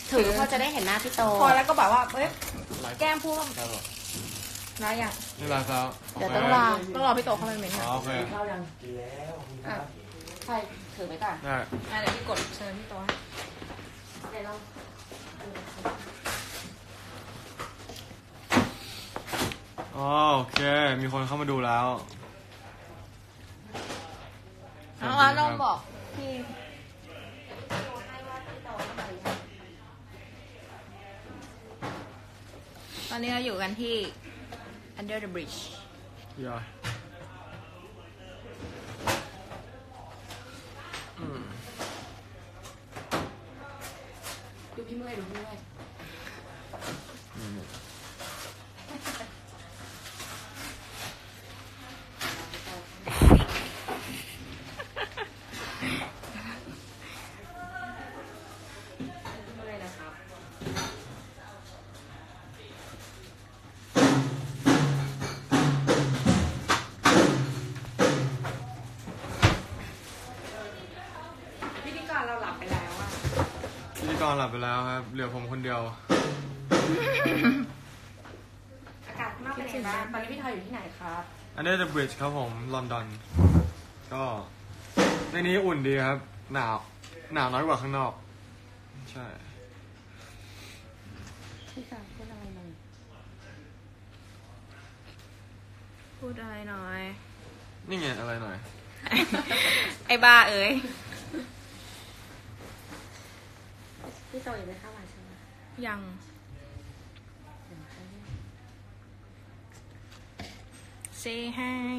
ถือพอจะได้เห็นหน้าพี่โตพอแล้วก็แบบว่าเอ้ยแก้มพูดนะยังนี่ไลฟ์แล้วเดี๋ยวต้องรอพี่โตเข้าไปเมนต์โอเคข้าวยังกินแล้วใช่ถือไว้ก่อนได้เดี๋ยวพี่กดเชิญพี่โตเดี๋ยวเราโอเคมีคนเข้ามาดูแล้วน้องบอกพี่ตอนนี้เราอยู่กันที่ Under the Bridge อย่าดูพี่เมื่อยดูพี่เมื่อยพิธีกรเราหลับไปแล้วอะพิธีกรหลับไปแล้วครับเหลือผมคนเดียวอากาศข้างนอกเป็นยังไงบ้างตอนนี้พี่ทอยอยู่ที่ไหนครับ Under the Bridge ครับผมลอนดอนก็ในนี้อุ่นดีครับหนาวน้อยกว่าข้างนอกใช่พี่กาพูดอะไรหน่อยพูดอะไรหน่อยนี่ไงอะไรหน่อยไอ้บ้าเอ๋ยพี่โตยังไม่เข้ามาใช่ไหมยัง Say hi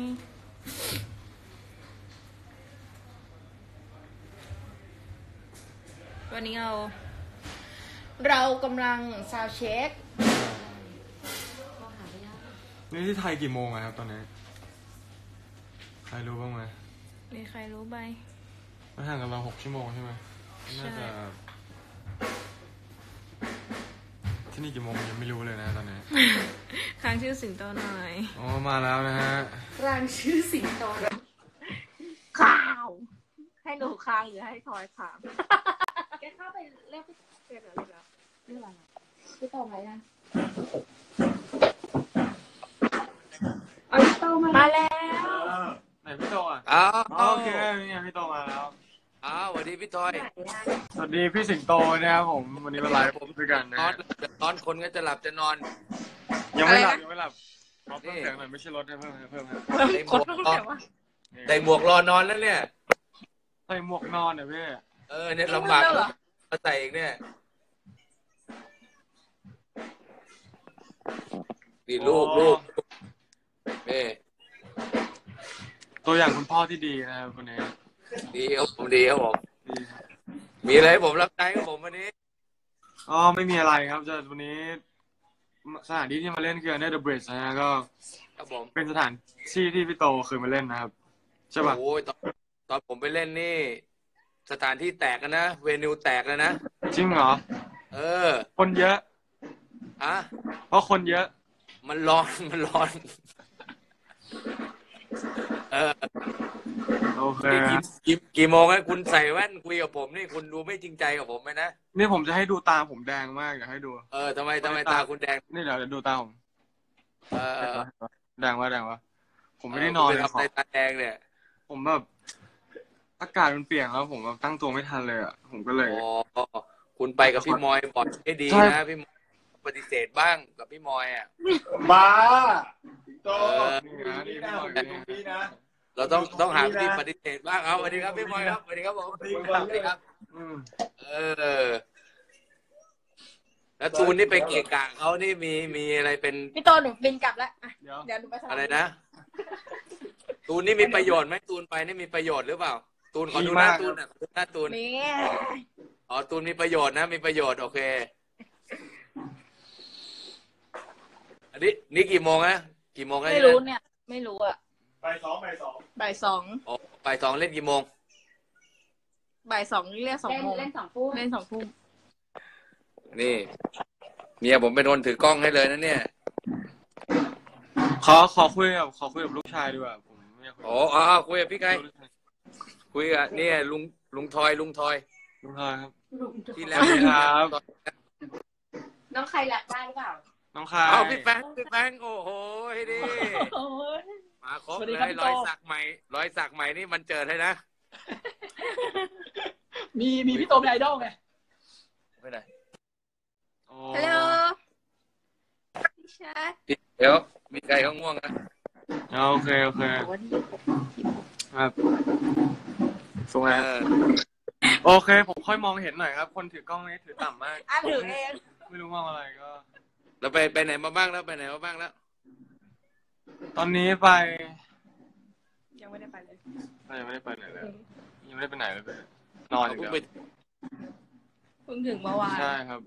วันนี้เรากำลังซาวด์เช็คนี่ที่ไทยกี่โมงอะครับตอนนี้ใครรู้บ้างไหมมีใครรู้ไหมมันห่างกันเรา6 ชั่วโมงใช่ไหมน่าจะที่นี่กี่โมงยังไม่รู้เลยนะตอนนี้ค้างชื่อสิงโตหน่อยอ๋อมาแล้วนะฮะค้างชื่อสิงโตข้าวให้หนูค้างหรือให้ทอยค้างแกเข้าไปเรียกพี่เรียกแล้วเรียกอะไรพี่โตไหมนะพี่โตมาแล้วไหนพี่โตอ่ะโอเคนี่ไงพี่โตมาแล้วสวัสดีพี่ทอยสวัสดีพี่สิงโตนะครับผมวันนี้มาไลฟ์ผมด้วยกันนะนอนคนก็จะหลับจะนอนยังไม่หลับขอเพิ่มเสียงหน่อยไม่ใช่ลดนะเพิ่มใส่หมวกรอนอนแล้วเนี่ยใส่หมวกนอนเนี่ยพี่เนี่ยลำบากมาใส่อีกเนี่ยดีลูกนี่ตัวอย่างคุณพ่อที่ดีนะครับคนนี้ดีครับผมมีอะไรให้ผมรับใช้ครับผมวันนี้ไม่มีอะไรครับจะวันนี้สถานที่ที่มาเล่นคือ Under the Bridge นะฮะก็เป็นสถานที่ที่พี่โตเคยมาเล่นนะครับใช่ป่ะโอ้ยตอนผมไปเล่นนี่สถานที่แตกกันนะเวนิวแตกแล้วนะจริงเหรอคนเยอะเพราะคนเยอะมันร้อนโอเคกี่โมงให้คุณใส่แว่นคุยกับผมนี่คุณดูไม่จริงใจกับผมไหมนะนี่ผมจะให้ดูตาผมแดงมากอยากให้ดูทำไมตาคุณแดงนี่เดี๋ยวดูตาผมแดงวะผมไม่ได้นอนเลยทำตาแดงเนี่ยผมแบบอากาศมันเปลี่ยนแล้วผมแบบตั้งตัวไม่ทันเลยอ่ะผมก็เลยคุณไปกับพี่มอยบ่อยให้ดีนะพี่ปฏิเสธบ้างกับพี่มอยอ่ะบ้าโตเราต้องหาวิธีปฏิเสธบ้างสวัสดีครับพี่มอยครับสวัสดีครับผมสวัสดีครับแล้วตูนนี่ไปเกะกะเขานี่มีอะไรเป็นพี่โตหนูบินกลับแล้วเดี๋ยวหนูไปอะไรนะตูนนี่มีประโยชน์ไหมตูนไปนี่มีประโยชน์หรือเปล่าตูนขอดูหน้าตูนขอดูหน้าตูนตูนมีประโยชน์นะมีประโยชน์โอเคอันนี้นี่กี่โมงนะกี่โมงไม่รู้เนี่ยไม่รู้อ่ะบ่ายสองบ่ายสองบ่ายสองเล่นกี่โมงบ่ายสองเรียก2 โมงเล่น2 ทุ่มนี่เมียผมเป็นคนถือกล้องให้เลยนะเนี่ยขอคุยกับลูกชายดีกว่าผมไม่อยากคุยคุยกับพี่ไก่คุยกับเนี่ยลุงทอยครับที่แล้วครับน้องใครแรปได้หรือเปล่าน้องคายเอาพี่แฟงโอ้โหดิมาครบเลยรอยสักใหม่นี่มันเจอเลยนะมีพี่โตเป็นไอดอลไงไม่ได้ฮัลโหลพี่ชัดเดี๋ยวมีใครเขาง่วงนะโอเคครับสูงแล้วโอเคผมค่อยมองเห็นหน่อยครับ คนถือกล้องนี้ถือต่ำมากถือเองไม่รู้มองอะไรก็เราไปไหนมาบ้างแล้วตอนนี้ไปยังไม่ได้ไปเลยยังไม่ได้ไปไหนเลยยังไม่ได้ไปไหนเลยนอนอย่างเดียวเพิ่งถึงเมื่อวานใช่ครับ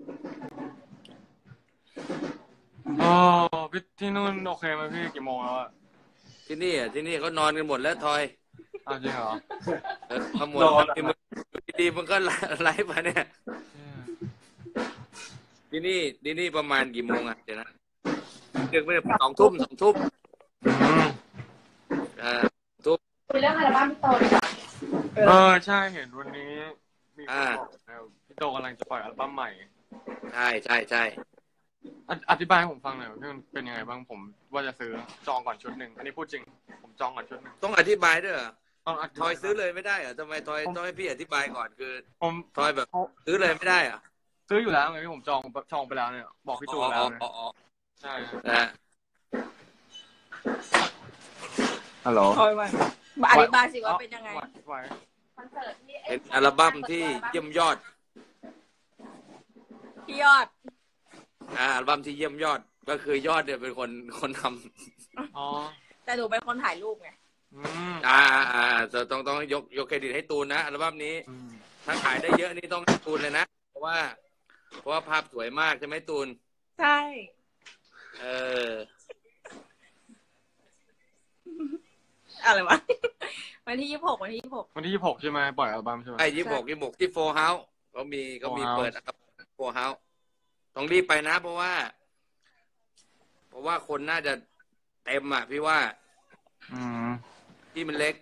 โอ้พี่ที่นู่นโอเคไหมพี่กี่โมงแล้วอะที่นี่เขานอนกันหมดแล้วทอยอ้าวจริงเหรอมาหมดดีมันก็ไลฟ์มาเนี่ยที่นี่ประมาณกี่โมงอ่ะเดี๋ยวนะดึกไม่ได้2 ทุ่มทุ่มคุยเรื่องอัลบั้มพี่โตดีกว่าใช่เห็นวันนี้มีคนบอกพี่โตกำลังจะปล่อยอัลบั้มใหม่ใช่อธิบายให้ผมฟังหน่อยว่ามันเป็นยังไงบ้างผมว่าจะซื้อจองก่อนชุดหนึ่งอันนี้พูดจริงผมจองก่อนชุดหนึ่งต้องอธิบายด้วยเหรอต้องทอยซื้อเลยไม่ได้เหรอทำไมทอยต้องให้พี่อธิบายก่อนคือผมทอยแบบซื้อเลยไม่ได้เหรอซื้ออยู่แล้วไงพี่ผมจองไปแล้วเนี่ยบอกพี่ตูนแล้วใช่ฮัลโหลมาอธิบายสิว่าเป็นยังไงคอนเสิร์ตที่เป็นอัลบั้มที่เยี่ยมยอดพี่ยอดอัลบั้มที่เยี่ยมยอดก็คือยอดเนี่ยเป็นคนทำแต่หนูเป็นคนถ่ายรูปไงต้องยกเครดิตให้ตูนนะอัลบั้มนี้ถ้าขายได้เยอะนี่ต้องให้ตูนเลยนะเพราะว่าภาพสวยมากใช่ไหมตูนใช่อะไรวะวันที่26วันที่26 ใช่ไหมปล่อยอัลบั้มใช่ไหม 26ที่โฟร์เฮาส์เขามีเปิดโฟร์เฮาส์ต้องรีบไปนะเพราะว่าคนน่าจะเต็มอ่ะพี่ว่าที่มันเล็ก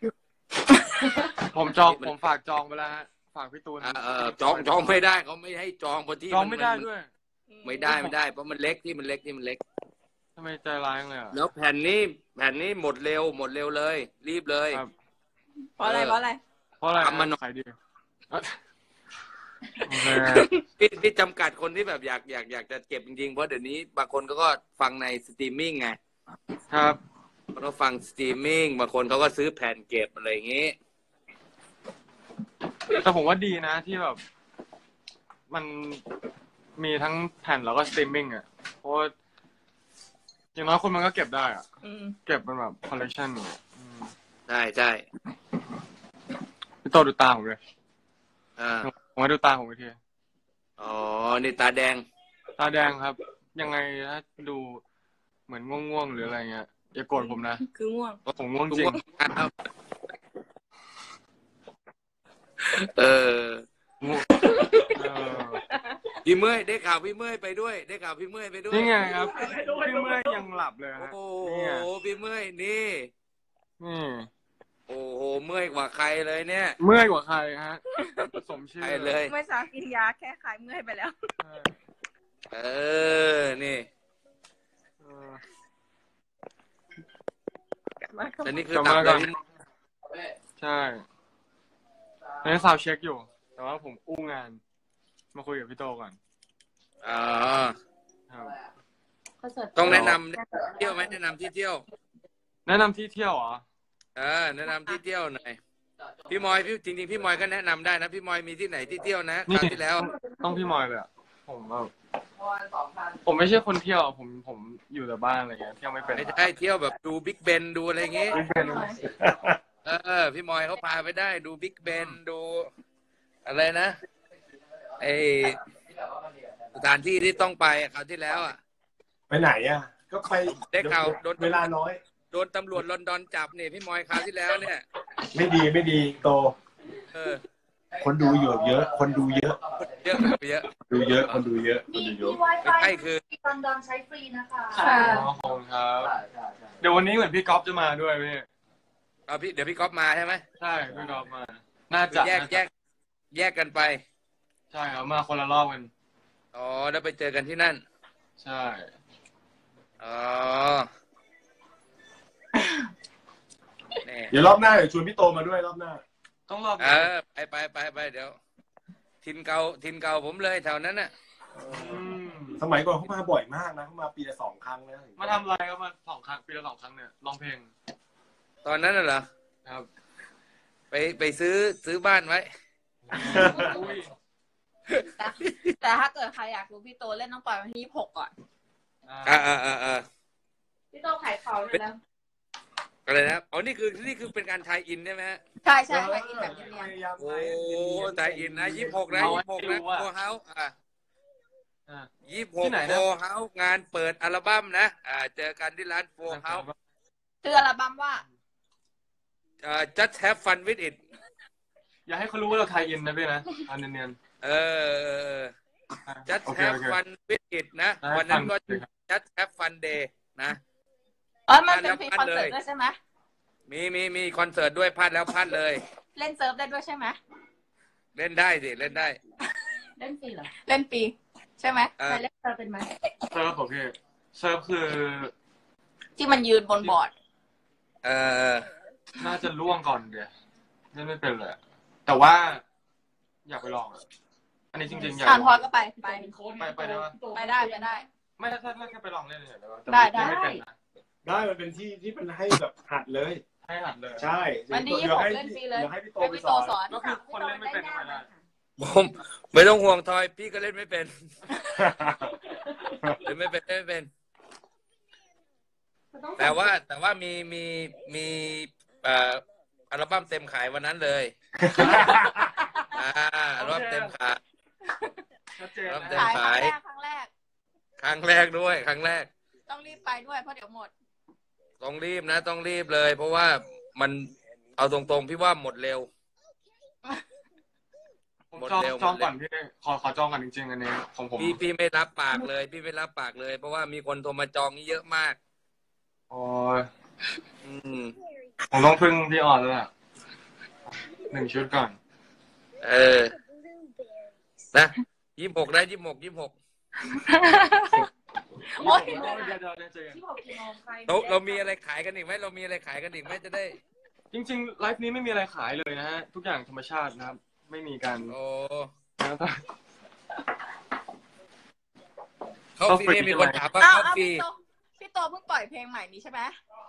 ผมฝากจองไปแล้วฮะฝากพี่ตูนจองไม่ได้เขาไม่ให้จองเพราะที่จองไม่ได้ด้วยไม่ได้เพราะมันเล็กที่มันเล็กทำไมใจร้ายเลยอ่ะแล้วแผ่นนี้หมดเร็วเลยรีบเลยเพราะอะไรทำมันขายดีพี่จำกัดคนที่แบบอยากจะเก็บจริงๆเพราะเดี๋ยวนี้บางคนก็ฟังในสตรีมมิ่งไงครับเขาฟังสตรีมมิ่งบางคนเขาก็ซื้อแผ่นเก็บอะไรอย่างงี้แต่ผมว่าดีนะที่แบบมันมีทั้งแผ่นแล้วก็สตรีมมิ่งอ่ะเพราะอย่างน้อยคนมันก็เก็บได้อ่ะเก็บเป็นแบบคอลเลคชันใช่พี่โตดูตาผมเลยผมมาดูตาผมอีกทีนี่ตาแดงครับยังไงถ้าดูเหมือนง่วงหรืออะไรเงี้ยอย่าโกรธผมนะคือง่วงผมง่วงจริงพี่เมื่อยได้ข่าวพี่เมื่อยไปด้วยนี่ไงครับพี่เมื่อยยังหลับเลยฮะโอ้โหพี่เมื่อยนี่โอ้โหเมื่อยกว่าใครเลยเนี่ยเมื่อยกว่าใครฮะสมชื่อเลยเมื่อเช้ากินยาแค่คลายเมื่อยไปแล้วนี่อันนี้คือตับเลยใช่อันนี้ซาวเช็คอยู่แต่ว่าผมอู้งานมาคุยกับพี่โตก่อนต้องแนะนำเที่ยวไหมแนะนำที่เที่ยวเหรอแนะนำที่เที่ยวหน่อยพี่มอยจริงๆพี่มอยก็แนะนำได้นะพี่มอยมีที่ไหนที่เที่ยวนะคราวที่แล้วต้องพี่มอยเลยอ่ะผมไม่ใช่คนเที่ยวผมอยู่แต่บ้านอะไรเงี้ยเที่ยวไม่เป็นไม่ใช่เที่ยวแบบดูบิ๊กเบนดูอะไรเงี้ยพี่มอยเขาพาไปได้ดูบิ๊กเบนดูอะไรนะสถานที่ที่ต้องไปคราวที่แล้วอ่ะไปไหนอ่ะก็ไปได้ข่าวโดนเวลาน้อยโดนตำรวจลอนดอนจับเนี่ยพี่มอยคราวที่แล้วเนี่ยไม่ดีโตคนดูเยอะคนดูเยอะคนดูเยอะมี Wi-Fi คือลอนดอนใช้ฟรีนะคะขอบคุณครับเดี๋ยววันนี้เหมือนพี่ก๊อฟจะมาด้วยพี่เดี๋ยวพี่ก๊อฟมาใช่ไหมใช่พี่ก๊อฟมาน่าจะแยกกันไปใช่ครับมาคนละรอบกันแล้วไปเจอกันที่นั่นใช่อ๋อเดี๋ยวรอบหน้าเดี๋ยวชวนพี่โตมาด้วยรอบหน้าต้องรอบไปเดี๋ยวทินเก่าผมเลยแถวนั้นน่ะสมัยก่อนเขามาบ่อยมากนะเขามาปีละ2 ครั้งนะมาทำอะไรก็มา2 ครั้งปีละ2 ครั้งเนี่ยร้องเพลงตอนนั้นน่ะเหรอครับไปซื้อบ้านไว้แต่ถ้าเกิดใครอยากรู้พี่โตเล่นต้องปล่อยวันที่26ก่อนพี่โตขายของเลยนะอะไรนะอ๋อนี่คือเป็นการไทยอินใช่ไหมฮะใช่ไปกินแบบเนียนโอ้ไทยอินนะ26นะโฟเฮาส์26โฟเฮาส์งานเปิดอัลบั้มนะเจอกันที่ร้านโฟเฮาส์ๆชื่ออัลบั้มว่า just have fun with it อย่าให้เขารู้ว่าเราไทยอินนะพี่นะอันเนียน just have fun with it นะวันนั้นก็ just have fun day นะมันเป็นฟรีคอนเสิร์ตด้วยใช่ไหมมีคอนเสิร์ตด้วยพลาดแล้วพลาดเลยเล่นเซิร์ฟได้ด้วยใช่ไหมเล่นได้สิเล่นได้เล่นฟรีเหรอเล่นฟรีใช่ไหมใครเล่นเราเป็นไหมเซิร์ฟผมพี่เซิร์ฟคือที่มันยืนบนบอร์ดน่าจะล่วงก่อนเดี๋ยวไม่เป็นเลยแต่ว่าอยากไปลองอันนี้จริงๆอยากพอก็ไปไปได้ปะไปได้ไม่ถ้าแค่ไปลองเล่นเฉยๆได้ไม่เป็นนะได้มันเป็นที่มันให้แบบหัดเลยให้หัดเลยใช่วันที่26เล่นฟรีเลยเดี๋ยวให้พี่โตให้ไปพี่สโตอนสอนก็คือคนเล่นไม่เป็นไม่ได้ผมไม่ต้องห่วงทอยพี่ก็เล่นไม่เป็นเล่นไม่เป็น แต่ว่ามีอัลบั้มเต็มขายวันนั้นเลยอัลบั้มเต็มขายชัดเจนครับนะขายครั้งแรกครั้งแรกด้วยครั้งแรกต้องรีบไปด้วยเพราะเดี๋ยวหมดต้องรีบนะต้องรีบเลย เพราะว่ามันเอาตรงๆพี่ว่าหมดเร็วผมจองก่อนพี่ขอจองก่อนจริงๆอันนี้ของผมพี่ไม่รับปากเลยพี่ไม่รับปากเลย เพราะว่ามีคนโทรมาจองนี่เยอะมากโอ้ยผมต้องพึ่งพี่ออนแล้วล่ะ1 ชุดก่อนนะ26ได้26 โอ๊ยเดี๋ยวเจอกันที่บอกกี่โมงใครเรามีอะไรขายกันอีกไหมเรามีอะไรขายกันอีกไหมจะได้จริงๆไลฟ์นี้ไม่มีอะไรขายเลยนะฮะทุกอย่างธรรมชาตินะครับไม่มีการโอ้นะครับเขาฟรีเนี่ยมีคนถามว่าเอาเขาฟรีพี่โตเพิ่งปล่อยเพลงใหม่นี้ใช่ไหม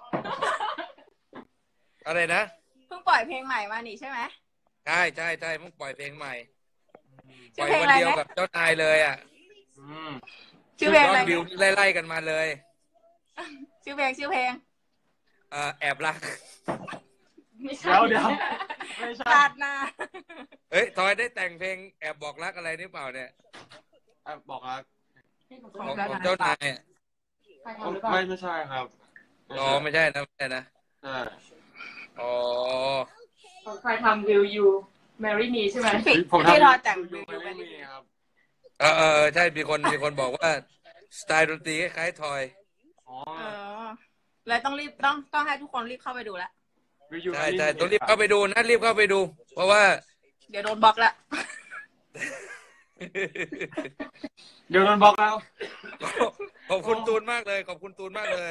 อะไรนะเพิ่งปล่อยเพลงใหม่มานี่ใช่ไหมใช่เพิ่งปล่อยเพลงใหม่ปชื่ล่ออยเพลงวันอะไรเดียวนะกับเจ้านายเลยอ่ะชื่อเพลงยอะไรอดวิวไล่ๆกันมาเลยชื่อเพลงแอบรักไม่ใช่เดี๋ยวไม่ใช่ตัดนะเฮ้ยทอยได้แต่งเพลงแอบบอกรักอะไรนี่เปล่าเนี่ยบอกรักของเจ้านายอะใครทำหรือเปล่าไม่ใช่ครับอ๋อไม่ใช่นะใช่อ๋อของใครทำวิวยูแมรี่มีใช่ไหมผมทำพี่ทอยแต่งวิวิววไม่ไปมีครับใช่มีคนบอกว่าสไตล์ดนตรีคล้ายๆทอยอ๋อเลยต้องรีบต้องให้ทุกคนรีบเข้าไปดูแล้วใช่ต้องรีบเข้าไปดูนะรีบเข้าไปดู เพราะว่าเดี๋ยวโดนบล็อกละเดี๋ยวโดนบล็อกแล้วขอบคุณตูนมากเลยขอบคุณตูนมากเลย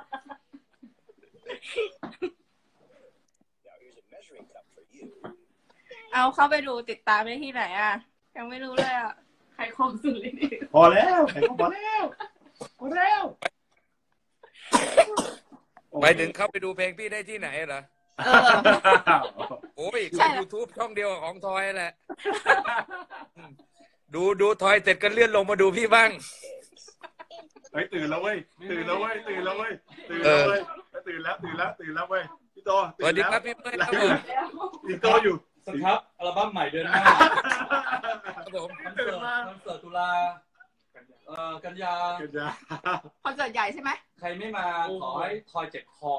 เอาเข้าไปดูติดตามได้ที่ไหนอ่ะยังไม่รู้เลยอ่ะใครของสุดเลยนี่พอแล้วพอแล้วหมายถึงเข้าไปดูเพลงพี่ได้ที่ไหนเหรอ โอ้ยเข้า YouTube ช่องเดียวกับของทอยแหละ ดูทอยเสร็จก็เลื่อนลงมาดูพี่บ้างเฮ้ยตื่นแล้วเว้ยตื่นแล้วเว้ยตื่นแล้วเว้ยพี่โตสวัสดีครับพี่เมื่อยครับผมพี่โตอยู่สครับอัลบั้มใหม่เดือนหน้าครับผมคอนเสิร์ตตุลากันยาคอนเสิร์ตใหญ่ใช่ไหมใครไม่มาขอให้ทอยเจ็บคอ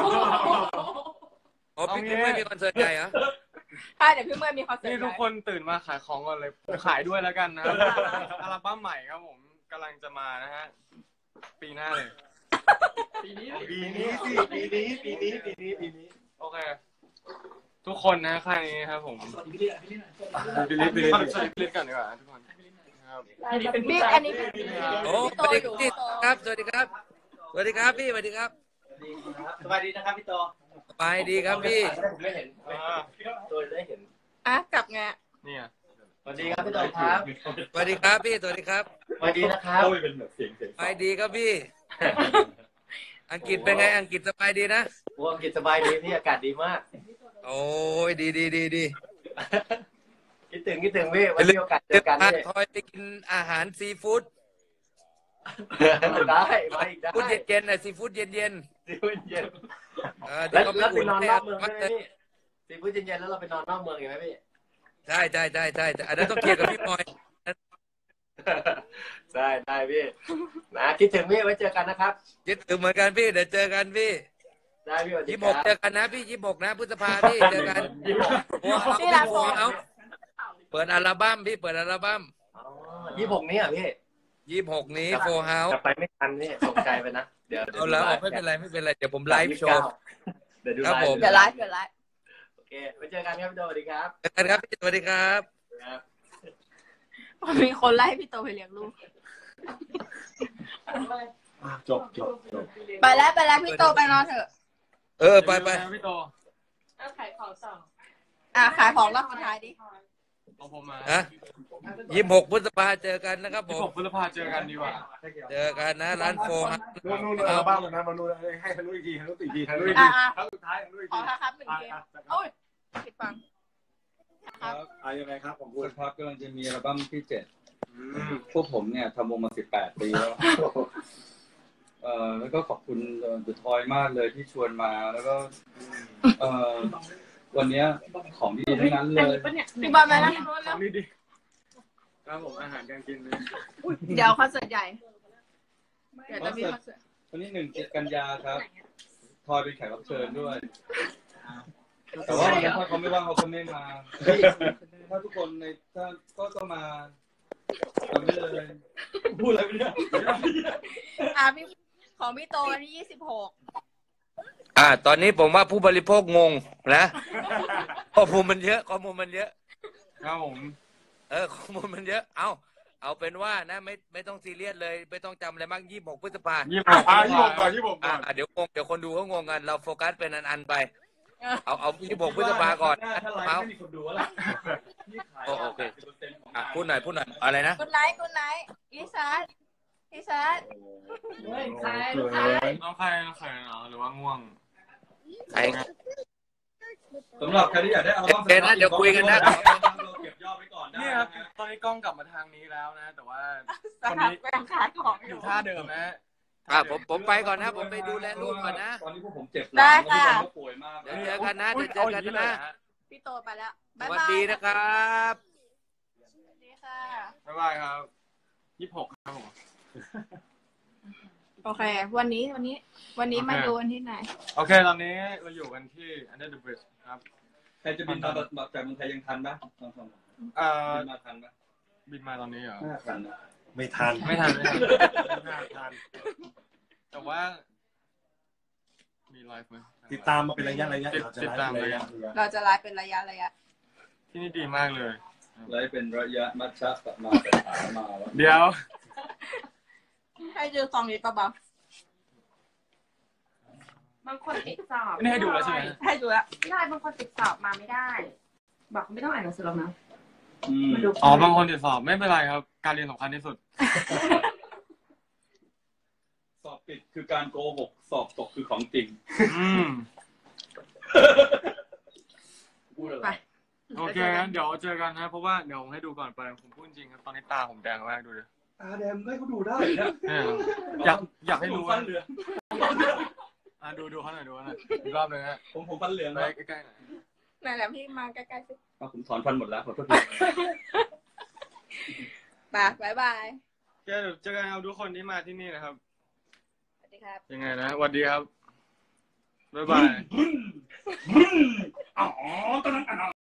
อ๋อพี่เมื่อยมีคอนเสิร์ตใหญ่เหรอใช่เดี๋ยวพี่เมื่อมีคอนเสิร์ตนี่ใหทุกญ่คนตื่นมาขายของก่อนเลยขายด้วยแล้วกันนะอัลบั้มใหม่ครับผมกำลังจะมานะฮะปีหน้าเลยปีนี้โอเคทุกคนนะค่ายนี้ครับผมพี่ลิศคอนเสิร์ตเล่นกันดีกว่าทุกคนพี่อันนี้พี่โอ้สวัสดีครับสวัสดีครับสวัสดีครับพี่สวัสดีครับสบายดีนะครับพี่โตสบายดีครับพี่ผมไม่เห็นตัวได้เห็นอ่ะกลับไงเนี่ยสวัสดีครับพี่โตครับสวัสดีครับพี่สวัสดีครับสวัสดีนะครับสบายดีครับพี่ อังกฤษเป็นไงอังกฤษสบายดีนะวงกิจสบายดีพี่อากาศดีมากโอ้ยดีคิดถึงพี่วันนี้โอกาสเจอกันพาพี่ทอยไปกินอาหารซีฟู้ดได้มาอีกได้ฟู้ดเย็นๆน่ะซีฟู้ดเย็นซีฟู้ดเย็นๆแล้วเขาไปนอนให้นอกเมืองไหมพี่ซีฟู้ดเย็นๆแล้วเราไปนอนนอกเมืองอีกไหมพี่ใช่อันนั้นต้องเคลียร์กับพี่มอยได้พี่นะคิดถึงพี่ไว้เจอกันนะครับคิดถึงเหมือนกันพี่เดี๋ยวเจอกันพี่ได้พี่สวัสดี 26 คเจรับอกันนะพี่26นะพฤษภาพี่เจอกันที่ร้านโฟมเอาเปิดอัลบั้มพี่เปิดอัลบั้ม 26นี้อ่ะพี่ 26นี้โฟเฮาส์จะไปไม่ทันนี่ตกใจไปนะเดี๋ยวเอาแล้วไม่เป็นไรเดี๋ยวผมไลฟ์โชว์เดี๋ยวดูครับไลผมฟ์เดี๋ยวไลฟ์โอเคไว้เจอกันครับพี่โตสวัสดีครับเจอกันครับพี่สวัสดีครับครับมีคนไล่พี่โตไปเลี้ยงลูกจบไปแล้วพี่โตไปนอนเถอะไปพี่โตขายของส่งอ่ะขายของรอบสุดท้ายดิของผมมาฮะ26 พฤษภาเจอกันนะครับผพี่มผมพฤษภาเจอกันดีกว่าเจอกันนะร้านโฟเฮาส์นู่นอัลบั้มนะมานู่นให้ทะลุอีกทีทะลุอีกทีทะลุอีกอ่ะทีอ่ะครั้งสุดท้ายทะลุอีกขอทีครับ1 เกมโอ้ยผิดฟังครับยังไงครับของคุณสักพักกำลังจะมีอัลบั้มที่ม 7 พวกผมเนี่ยทำวงมา18 ปีแล้วแล้วก็ขอบคุณThe Toy มากเลยที่ชวนมาแล้วก็วันเนี้ยของดีทั้งนั้นเลยพี่บอลมาแล้วของดีๆครับผมอาหารการกินเลยเดี๋ยวคอนเสิร์ตใหญ่เดี๋ยวจะมีคอนเสิร์ตวันนี้1 กันยาครับทอยเป็นแขกรับเชิญด้วย แต่ว่าวันนั้นถ้าเขาไม่ว่างเขาก็ไม่มาถ้าทุกคนในถ้าก็มาทำได้เลยพูดอะไรไปเนี่ยพี่ของพี่โตวันที่26 ตอนนี้ผมว่าผู้บริโภคงงนะข้อมูลมันเยอะครับผมข้อมูลมันเยอะเอาเป็นว่านะไม่ต้องซีเรียสเลยไม่ต้องจำอะไรมาก26 พฤษภา 26ก่อนเดี๋ยวคนดูเขางงกันเราโฟกัสเป็นอันไปเอา26 พฤษภาก่อนถ้าไลฟ์ไม่มีคนดูแล้วนี่ขายโอเคพูดหน่อยอะไรนะกุนไนท์ลิซ่าขายน้องใครเนาะหรือว่าง่วงสำหรับใครที่อยากได้อัลบั้มเดี๋ยวคุยกันนะเราเก็บยอดไว้ก่อนได้นี่ครับตอนนี้กล้องกลับมาทางนี้แล้วนะ แต่ว่าคนนี้ไปขายของออยู่ ยู่ท่าเดิมนะผมไปก่อนนะผมไปดูแลลูกก่อนนะตอนนี้พวกผมเจ็บได้ค่ะแล้วก็ป่วยมากเดี๋ยวเจอกันนะพี่โตไปแล้วสวัสดีนะครับสวัสดีค่ะบ๊ายบายครับ26ครับผมโอเค วันนี้มาดูกันที่ไหนโอเคตอนนี้เราอยู่กันที่ Under the Bridge ครับใครจะบินมาจากเมืองไทยยังทันปะบินมาทันปะบินมาตอนนี้เหรอน่าทันนะไม่ทันไม่ทัน แต่ว่ามีไลฟ์ไหมติดตามมาเป็นระยะติดตามระยะเราจะไลฟ์เป็นระยะที่นี่ดีมากเลยไลฟ์เป็นระยะมัชชะกลับมาแต่หามาแล้วเดี๋ยวให้ดูซองนี้เบาบางคนติดสอบนี่ให้ดูแล้วใช่ไหมๆให้ดูแล้วไม่ได้บางคนติดสอบมาไม่ได้ บอกไม่ต้องอ่านหนังสือหรอกนะอืมมาดูบางคนติดสอบไม่เป็นไรครับ การเรียนสำคัญที่สุดสอบติดคือการโกหกสอบตกคือของจริง พูดอะไรไปโอเคงั้นเดี๋ยวเจอกันนะ เพราะว่าเดี๋ยวผมให้ดูก่อนไปผมพูดจริงครับตอนนี้ตาผมแดงมากดูดิตาแดงให้เขาดูได้นะอยากให้รู้ฟัว่านเหลืองดูเขาหน่อยอีกรอบนึงฮะผมฟันเหลืองไปนะใกล้ๆหน่อยนั่นแหละพี่มาใกล้ๆสิผมถอนฟันหมดแล้วขอโทษทีบ๊ายบายเดี๋ยวเจอกันครับทุกคนที่มาที่นี่นะครับสวัสดีครับยังไงนะสวัสดีครับบ๊ายบายอ๋อตอนนั้น